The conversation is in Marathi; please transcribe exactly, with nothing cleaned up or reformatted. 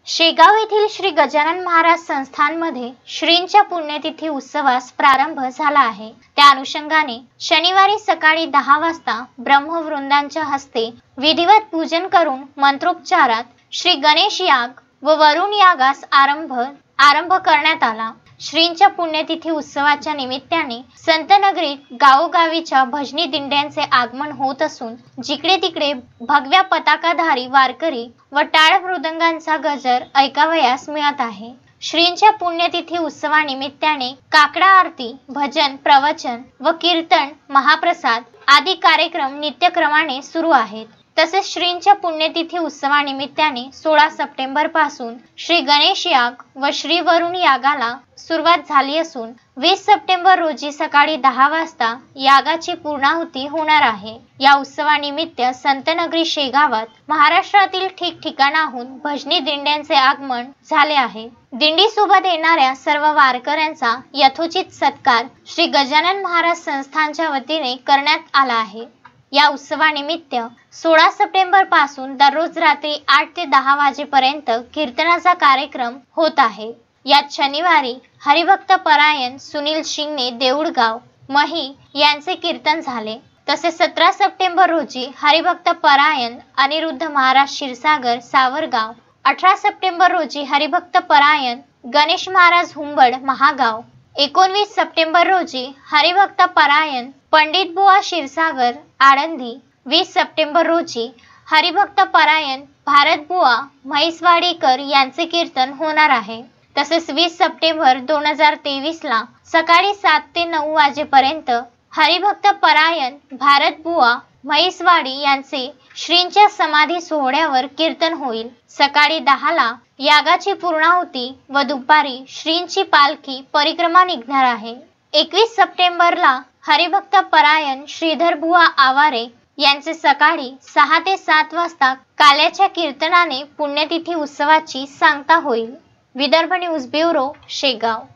शेगाव येथील श्री गजानन महाराज संस्थानमध्ये श्रींच्या पुण्यतिथी उत्सवास प्रारंभ झाला आहे। त्या अनुषंगाने शनिवारी सकाळी दहा वाजता ब्रह्मवृंदांच्या हस्ते विधिवत पूजन करून मंत्रोच्चारात श्री गणेश याग व वरुण यागास आरंभ आरंभ करण्यात आला। श्रींच्या पुण्यतिथी उत्सवाच्या निमित्ताने संतनगरीत गावोगावीच्या भजनी दिंड्यांचे आगमन होत असून जिकडे तिकडे भगव्या पताकाधारी वारकरी व टाळ मृदंगांचा गजर ऐकावयास मिळत आहे। श्रींच्या पुण्यतिथी उत्सवानिमित्ताने काकडा आरती, भजन, प्रवचन व कीर्तन, महाप्रसाद आदी कार्यक्रम नित्यक्रमाने सुरू आहेत। तसेच श्रींच्या पुण्यतिथी उत्सवानिमित्ताने सोळा सप्टेंबर पासून श्री गणेश याग व श्री वरुण यागाला सुरुवात झाली असून वीस सप्टेंबर रोजी सकाळी दहा वाजता यागाची पूर्णाहुती होणार आहे। या उत्सवानिमित्त संतनगरी शेगावात महाराष्ट्रातील ठिकठिकाणाहून भजनी दिंड्यांचे आगमन झाले आहे। दिंडी सोबत येणाऱ्या सर्व वारकऱ्यांचा यथोचित सत्कार श्री गजानन महाराज संस्थानच्या वतीने करण्यात आला आहे। या उत्सवानिमित्त सोळा सप्टेंबर पासून दररोज रात्री आठ ते दहा वाजेपर्यंत कीर्तनाचा कार्यक्रम होत आहे। यात शनिवारी हरिभक्त परायण सुनील शिंगणे देऊळगाव मही यांचे कीर्तन झाले। तसेच सतरा सप्टेंबर रोजी हरिभक्त परायण अनिरुद्ध महाराज क्षीरसागर सावरगाव, अठरा सप्टेंबर रोजी हरिभक्त परायण गणेश महाराज हुंबड महागाव, एकोणवीस सप्टेंबर रोजी हरिभक्त परायण पंडित बुवा क्षीरसागर आळंदी, वीस सप्टेंबर रोजी हरिभक्त परायण भारत बुवा म्हैसवाडीकर यांचे कीर्तन होणार आहे। तसेच वीस सप्टेंबर दोन हजार तेवीस ला सकाळी सात ते नऊ वाजेपर्यंत हरिभक्त परायण भारत बुवा म्हैसवाडी यांचे श्रींच्या समाधी सोहळ्यावर कीर्तन होईल। सकाळी दहा ला यागाची पूर्णाहुती व दुपारी श्रींची पालखी परिक्रमा निघणार आहे। एकवीस सप्टेंबरला हरिभक्त परायण श्रीधर बुवा आवारे यांचे सकाळी सहा ते सात वाजता काल्याच्या कीर्तनाने पुण्यतिथी उत्सवाची सांगता होईल। Vidarbha news bureau, Shegaon.